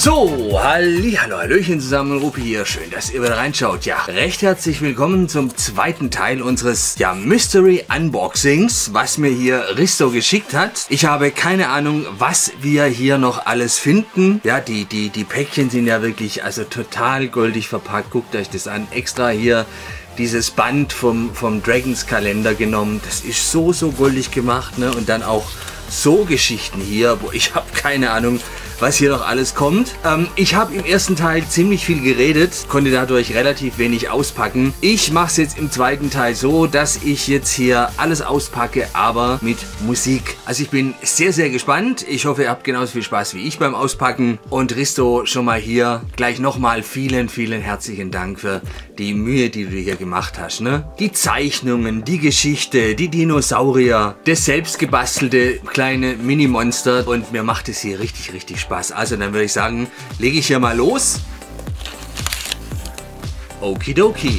So, hallo, hallöchen zusammen, Rupi hier. Schön, dass ihr wieder reinschaut. Ja, recht herzlich willkommen zum zweiten Teil unseres Mystery Unboxings, was mir hier Risto geschickt hat. Ich habe keine Ahnung, was wir hier noch alles finden. Ja, die Päckchen sind ja wirklich also total goldig verpackt. Guckt euch das an. Extra hier dieses Band vom Dragons Kalender genommen. Das ist so goldig gemacht, ne? Und dann auch so Geschichten hier, wo ich habe keine Ahnung, was hier noch alles kommt. Ich habe im ersten Teil ziemlich viel geredet, konnte dadurch relativ wenig auspacken. Ich mache es jetzt im zweiten Teil so, dass ich jetzt hier alles auspacke, aber mit Musik. Also ich bin sehr gespannt. Ich hoffe, ihr habt genauso viel Spaß wie ich beim Auspacken. Und Risto, schon mal hier gleich nochmal vielen herzlichen Dank für die Mühe, die du hier gemacht hast. Ne? Die Zeichnungen, die Geschichte, die Dinosaurier, das selbstgebastelte kleine Mini-Monster. Und mir macht es hier richtig Spaß. Also dann würde ich sagen, lege ich hier mal los. Okidoki.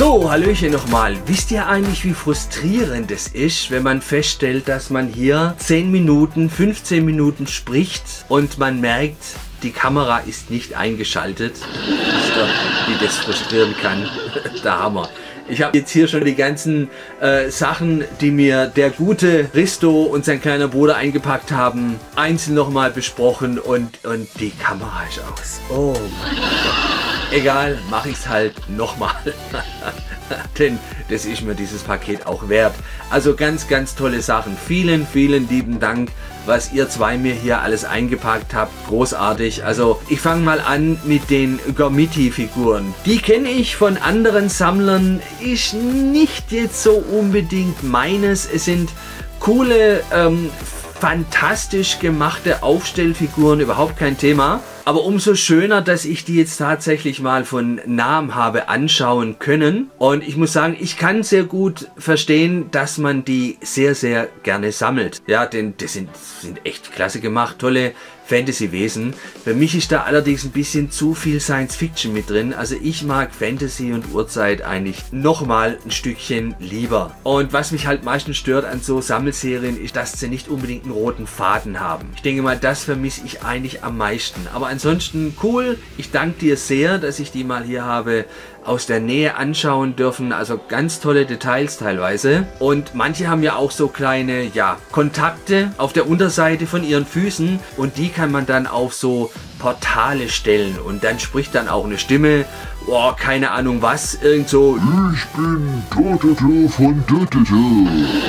So, Hallöchen nochmal. Wisst ihr eigentlich, wie frustrierend es ist, wenn man feststellt, dass man hier 10 Minuten, 15 Minuten spricht und man merkt, die Kamera ist nicht eingeschaltet? Wisst ihr, wie das frustrieren kann? Der Hammer. Ich habe jetzt hier schon die ganzen Sachen, die mir der gute Risto und sein kleiner Bruder eingepackt haben, einzeln nochmal besprochen und die Kamera ist aus. Oh mein Gott. Egal, mache ich es halt nochmal. Denn das ist mir dieses Paket auch wert. Also ganz, ganz tolle Sachen. Vielen, vielen lieben Dank, was ihr zwei mir hier alles eingepackt habt. Großartig. Also ich fange mal an mit den Gormiti-Figuren. Die kenne ich von anderen Sammlern. Ist nicht jetzt so unbedingt meines. Es sind coole, fantastisch gemachte Aufstellfiguren. Überhaupt kein Thema. Aber umso schöner, dass ich die jetzt tatsächlich mal von nahem habe anschauen können. Und ich muss sagen, ich kann sehr gut verstehen, dass man die sehr, sehr gerne sammelt. Ja, denn das sind echt klasse gemacht, tolle Fantasy-Wesen. Für mich ist da allerdings ein bisschen zu viel Science-Fiction mit drin. Also ich mag Fantasy und Urzeit eigentlich nochmal ein Stückchen lieber. Und was mich halt meistens stört an so Sammelserien, ist, dass sie nicht unbedingt einen roten Faden haben. Ich denke mal, das vermisse ich eigentlich am meisten. Aber ansonsten cool. Ich danke dir sehr, dass ich die mal hier habe aus der Nähe anschauen dürfen. Also ganz tolle Details teilweise. Und manche haben ja auch so kleine, ja, Kontakte auf der Unterseite von ihren Füßen. Und die kann man dann auf so Portale stellen. Und dann spricht dann auch eine Stimme. Oh, keine Ahnung was. Irgend so. Ich bin Tototo von Tototo.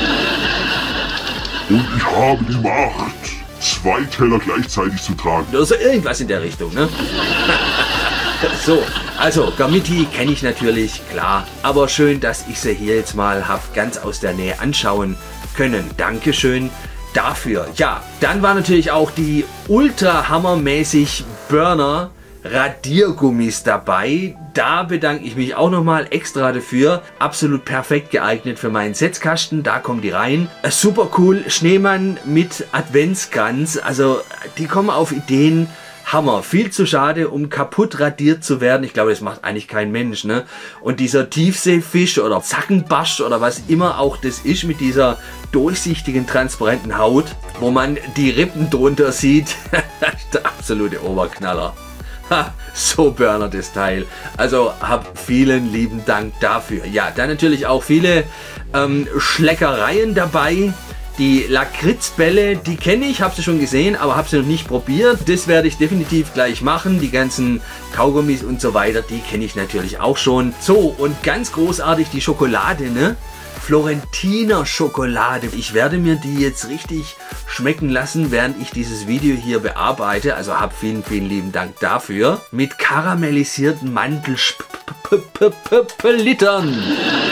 Und ich habe die Macht, 2 Teller gleichzeitig zu tragen. Also irgendwas in der Richtung, ne? So, also Gormiti kenne ich natürlich, klar. Aber schön, dass ich sie hier jetzt mal habe ganz aus der Nähe anschauen können. Dankeschön dafür. Ja, dann war natürlich auch die ultra hammermäßig Burner Radiergummis dabei. Da bedanke ich mich auch nochmal extra dafür. Absolut perfekt geeignet für meinen Setzkasten. Da kommen die rein. Super cool. Schneemann mit Adventskranz. Also die kommen auf Ideen. Hammer. Viel zu schade, um kaputt radiert zu werden. Ich glaube, das macht eigentlich kein Mensch, ne? Und dieser Tiefseefisch oder Zackenbarsch oder was immer auch das ist mit dieser durchsichtigen, transparenten Haut, wo man die Rippen drunter sieht. Der absolute Oberknaller. Ha, so Burner das Teil. Also hab vielen lieben Dank dafür. Ja, dann natürlich auch viele Schleckereien dabei. Die Lakritzbälle, die kenne ich, habe sie schon gesehen, aber habe sie noch nicht probiert. Das werde ich definitiv gleich machen. Die ganzen Kaugummis und so weiter, die kenne ich natürlich auch schon. So, und ganz großartig die Schokolade, ne? Florentiner Schokolade. Ich werde mir die jetzt richtig schmecken lassen, während ich dieses Video hier bearbeite. Also hab vielen, vielen lieben Dank dafür. Mit karamellisierten Mandelsplittern.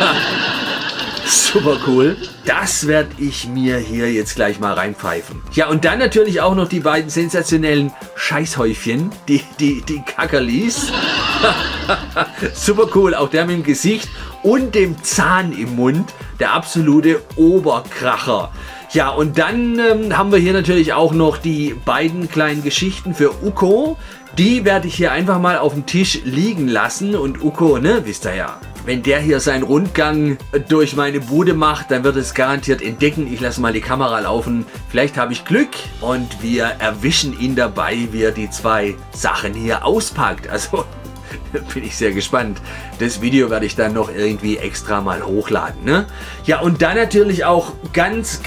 Super cool. Das werde ich mir hier jetzt gleich mal reinpfeifen. Ja, und dann natürlich auch noch die beiden sensationellen Scheißhäufchen, die Kackerlis. Super cool, auch der mit dem Gesicht und dem Zahn im Mund. Der absolute Oberkracher. Ja, und dann haben wir hier natürlich auch noch die beiden kleinen Geschichten für Uko. Die werde ich hier einfach mal auf dem Tisch liegen lassen. Und Uko, ne, wisst ihr ja, wenn der hier seinen Rundgang durch meine Bude macht, dann wird es garantiert entdecken. Ich lasse mal die Kamera laufen. Vielleicht habe ich Glück und wir erwischen ihn dabei, wie er die 2 Sachen hier auspackt. Also bin ich sehr gespannt. Das Video werde ich dann noch irgendwie extra mal hochladen, ne? Ja, und dann natürlich auch ganz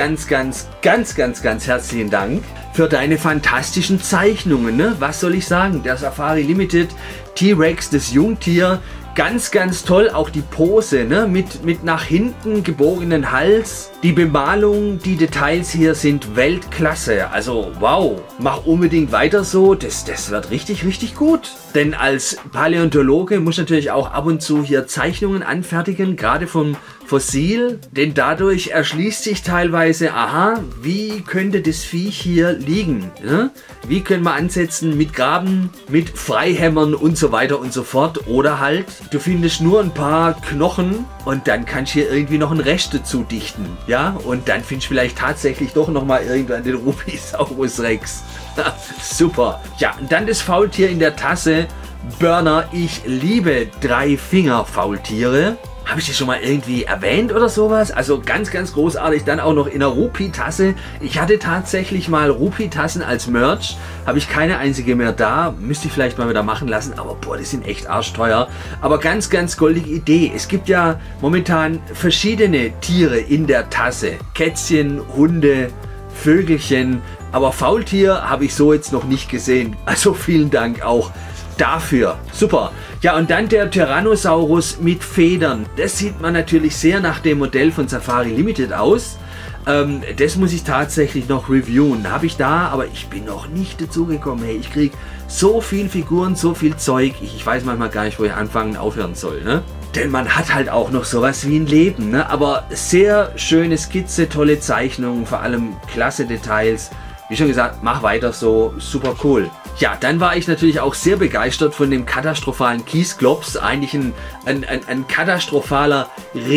herzlichen Dank für deine fantastischen Zeichnungen, ne? Was soll ich sagen? Der Safari Limited T-Rex, das Jungtier. Ganz, ganz toll, auch die Pose, ne? Mit nach hinten gebogenen Hals. Die Bemalung, die Details hier sind Weltklasse. Also wow, mach unbedingt weiter so. Das wird richtig, richtig gut. Denn als Paläontologe muss ich natürlich auch ab und zu hier Zeichnungen anfertigen, gerade vom Fossil. Denn dadurch erschließt sich teilweise, aha, wie könnte das Viech hier liegen? Ne? Wie können wir ansetzen mit Graben, mit Freihämmern und so weiter und so fort. Oder halt, du findest nur ein paar Knochen und dann kannst du hier irgendwie noch einen Rest dazu dichten. Ja, und dann findest du vielleicht tatsächlich doch nochmal irgendwann den Rupisaurus Rex. Super. Ja, und dann das Faultier in der Tasse. Burner. Ich liebe Drei-Finger-Faultiere. Habe ich das schon mal irgendwie erwähnt oder sowas? Also ganz, ganz großartig. Dann auch noch in einer Rupi-Tasse. Ich hatte tatsächlich mal Rupi-Tassen als Merch. Habe ich keine einzige mehr da. Müsste ich vielleicht mal wieder machen lassen. Aber boah, die sind echt arschteuer. Aber ganz, ganz goldige Idee. Es gibt ja momentan verschiedene Tiere in der Tasse. Kätzchen, Hunde, Vögelchen. Aber Faultier habe ich so jetzt noch nicht gesehen. Also vielen Dank auch dafür. Super. Ja, und dann der Tyrannosaurus mit Federn. Das sieht man natürlich sehr nach dem Modell von Safari Limited aus. Das muss ich tatsächlich noch reviewen. Habe ich da, aber ich bin noch nicht dazu gekommen. Hey, ich kriege so viel Figuren, so viel Zeug. Ich weiß manchmal gar nicht, wo ich anfangen und aufhören soll, ne? Denn man hat halt auch noch sowas wie ein Leben, ne? Aber sehr schöne Skizze, tolle Zeichnungen, vor allem klasse Details. Wie schon gesagt, mach weiter so, super cool. Ja, dann war ich natürlich auch sehr begeistert von dem katastrophalen Kiesklops. Eigentlich ein katastrophaler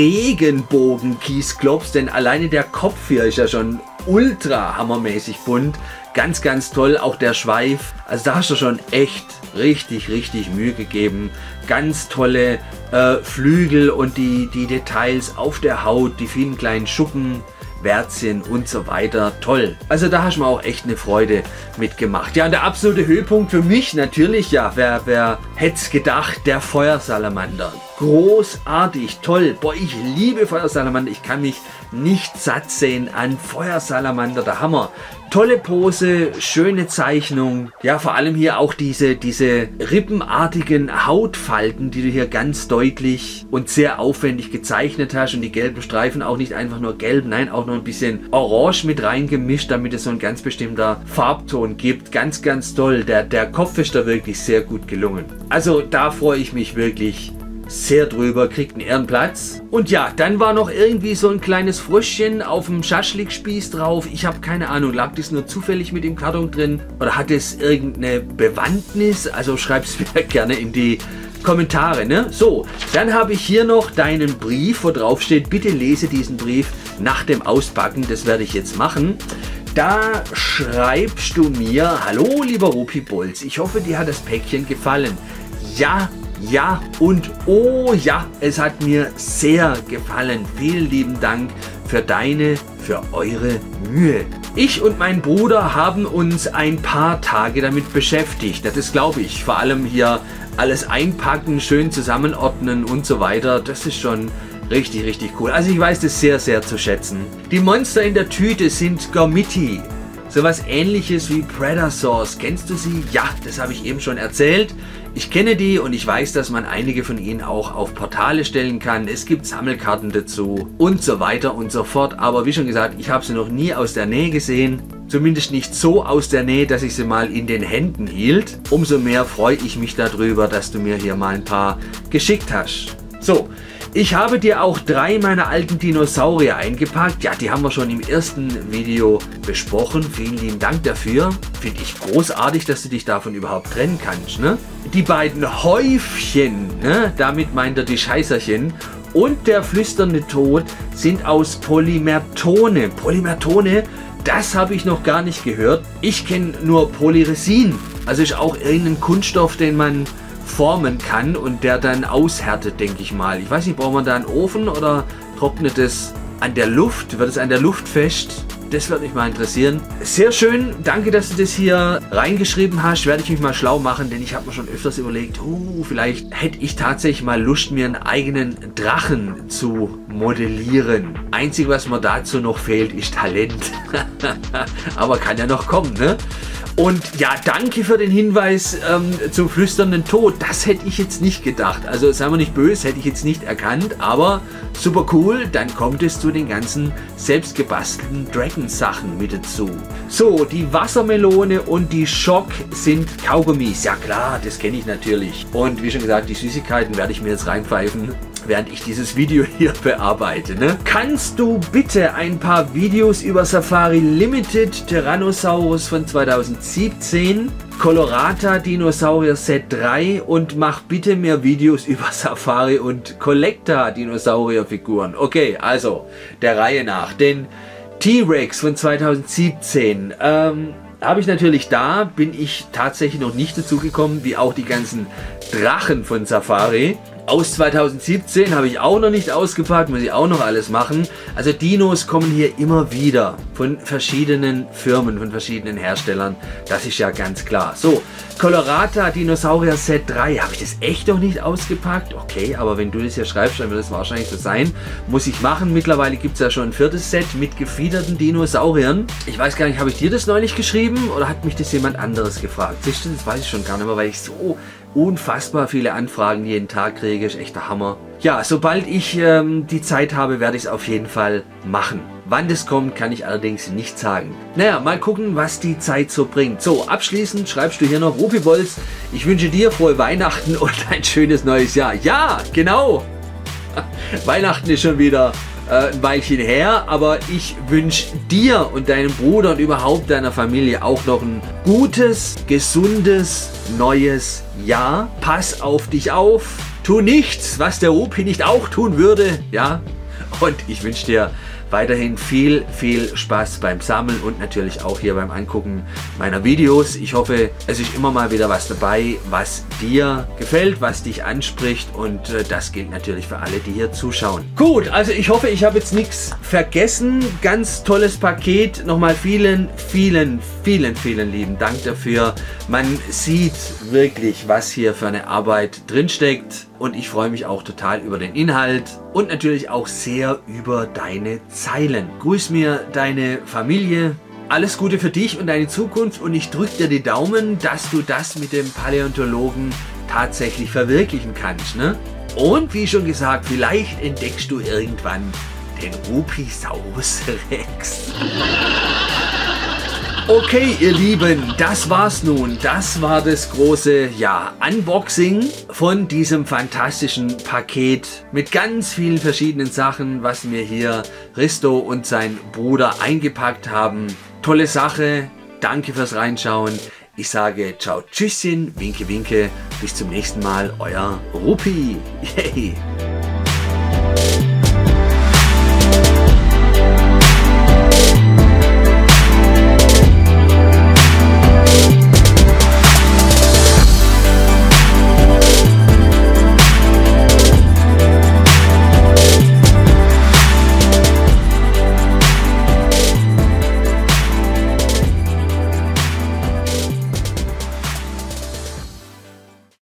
Regenbogen-Kiesklops, denn alleine der Kopf hier ist ja schon ultra hammermäßig bunt. Ganz, ganz toll, auch der Schweif. Also da hast du schon echt richtig, richtig Mühe gegeben. Ganz tolle Flügel und die Details auf der Haut, die vielen kleinen Schuppen, Wärzchen und so weiter. Toll. Also da hast du mir auch echt eine Freude mitgemacht. Ja, und der absolute Höhepunkt für mich natürlich, ja, wer hätte es gedacht, der Feuersalamander. Großartig, toll. Boah, ich liebe Feuersalamander. Ich kann mich nicht satt sehen an Feuersalamander. Der Hammer. Tolle Pose, schöne Zeichnung. Ja, vor allem hier auch diese rippenartigen Hautfalten, die du hier ganz deutlich und sehr aufwendig gezeichnet hast. Und die gelben Streifen auch nicht einfach nur gelb, nein, auch noch ein bisschen orange mit reingemischt, damit es so ein ganz bestimmter Farbton gibt. Ganz, ganz toll. Der Kopf ist da wirklich sehr gut gelungen. Also da freue ich mich wirklich sehr drüber, kriegt einen Ehrenplatz. Und ja, dann war noch irgendwie so ein kleines Fröschchen auf dem Schaschlikspieß drauf. Ich habe keine Ahnung, lag das nur zufällig mit dem Karton drin oder hat es irgendeine Bewandtnis? Also schreib es mir gerne in die Kommentare, ne? So, dann habe ich hier noch deinen Brief, wo drauf steht, bitte lese diesen Brief nach dem Auspacken. Das werde ich jetzt machen. Da schreibst du mir: Hallo lieber Rupi Bolz, ich hoffe, dir hat das Päckchen gefallen. Ja, ja und oh ja, es hat mir sehr gefallen. Vielen lieben Dank für eure Mühe. Ich und mein Bruder haben uns ein paar Tage damit beschäftigt. Das glaube ich. Vor allem hier alles einpacken, schön zusammenordnen und so weiter. Das ist schon richtig, richtig cool. Also ich weiß das sehr, sehr zu schätzen. Die Monster in der Tüte sind Gormiti. Sowas ähnliches wie Predasaurs. Kennst du sie? Ja, das habe ich eben schon erzählt. Ich kenne die und ich weiß, dass man einige von ihnen auch auf Portale stellen kann. Es gibt Sammelkarten dazu und so weiter und so fort. Aber wie schon gesagt, ich habe sie noch nie aus der Nähe gesehen. Zumindest nicht so aus der Nähe, dass ich sie mal in den Händen hielt. Umso mehr freue ich mich darüber, dass du mir hier mal ein paar geschickt hast. So. Ich habe dir auch 3 meiner alten Dinosaurier eingepackt. Ja, die haben wir schon im ersten Video besprochen. Vielen lieben Dank dafür. Finde ich großartig, dass du dich davon überhaupt trennen kannst, ne? Die beiden Häufchen, ne? Damit meint er die Scheißerchen. Und der flüsternde Tod sind aus Polymertone. Polymertone, das habe ich noch gar nicht gehört. Ich kenne nur Polyresin. Also ist auch irgendein Kunststoff, den man formen kann und der dann aushärtet, denke ich mal. Ich weiß nicht, braucht man da einen Ofen oder trocknet es an der Luft? Wird es an der Luft fest? Das würde mich mal interessieren. Sehr schön, danke, dass du das hier reingeschrieben hast. Werde ich mich mal schlau machen, denn ich habe mir schon öfters überlegt, vielleicht hätte ich tatsächlich mal Lust, mir einen eigenen Drachen zu modellieren. Einzig, was mir dazu noch fehlt, ist Talent. Aber kann ja noch kommen, ne? Und ja, danke für den Hinweis zum flüsternden Tod. Das hätte ich jetzt nicht gedacht. Also seien wir nicht böse, hätte ich jetzt nicht erkannt. Aber super cool, dann kommt es zu den ganzen selbstgebastelten Dragon-Sachen mit dazu. So, die Wassermelone und die Schock sind Kaugummis. Ja klar, das kenne ich natürlich. Und wie schon gesagt, die Süßigkeiten werde ich mir jetzt reinpfeifen, während ich dieses Video hier bearbeite, ne? Kannst du bitte ein paar Videos über Safari Limited Tyrannosaurus von 2017, Colorata Dinosaurier Set 3 und mach bitte mehr Videos über Safari und Collecta Dinosaurier Figuren. Okay, also der Reihe nach. Den T-Rex von 2017, habe ich natürlich da, bin ich tatsächlich noch nicht dazu gekommen, wie auch die ganzen Drachen von Safari. Aus 2017 habe ich auch noch nicht ausgepackt, muss ich auch noch alles machen. Also Dinos kommen hier immer wieder von verschiedenen Firmen, von verschiedenen Herstellern. Das ist ja ganz klar. So, Colorata Dinosaurier Set 3. Habe ich das echt noch nicht ausgepackt? Okay, aber wenn du das hier schreibst, dann wird es wahrscheinlich so sein. Muss ich machen. Mittlerweile gibt es ja schon ein 4. Set mit gefiederten Dinosauriern. Ich weiß gar nicht, habe ich dir das neulich geschrieben oder hat mich das jemand anderes gefragt? Siehst du, das weiß ich schon gar nicht mehr, weil ich so unfassbar viele Anfragen jeden Tag kriege. Ist echt der Hammer. Ja, sobald ich die Zeit habe, werde ich es auf jeden Fall machen. Wann das kommt, kann ich allerdings nicht sagen. Naja, mal gucken, was die Zeit so bringt. So, abschließend schreibst du hier noch, Rupibolz, ich wünsche dir frohe Weihnachten und ein schönes neues Jahr. Ja, genau. Weihnachten ist schon wieder ein Weilchen her, aber ich wünsche dir und deinem Bruder und überhaupt deiner Familie auch noch ein gutes, gesundes, neues Jahr. Pass auf dich auf. Tu nichts, was der Rupi nicht auch tun würde. Ja, und ich wünsche dir weiterhin viel Spaß beim Sammeln und natürlich auch hier beim Angucken meiner Videos. Ich hoffe, es ist immer mal wieder was dabei, was dir gefällt, was dich anspricht und das gilt natürlich für alle, die hier zuschauen. Gut, also ich hoffe, ich habe jetzt nichts vergessen. Ganz tolles Paket. Nochmal vielen lieben Dank dafür. Man sieht wirklich, was hier für eine Arbeit drinsteckt. Und ich freue mich auch total über den Inhalt und natürlich auch sehr über deine Zeilen. Grüß mir deine Familie. Alles Gute für dich und deine Zukunft und ich drücke dir die Daumen, dass du das mit dem Paläontologen tatsächlich verwirklichen kannst. Ne? Und wie schon gesagt, vielleicht entdeckst du irgendwann den Rupisaurus Rex. Okay, ihr Lieben, das war's nun. Das war das große, ja, Unboxing von diesem fantastischen Paket mit ganz vielen verschiedenen Sachen, was mir hier Risto und sein Bruder eingepackt haben. Tolle Sache. Danke fürs Reinschauen. Ich sage ciao, tschüsschen, winke, winke. Bis zum nächsten Mal, euer Rupi. Yay.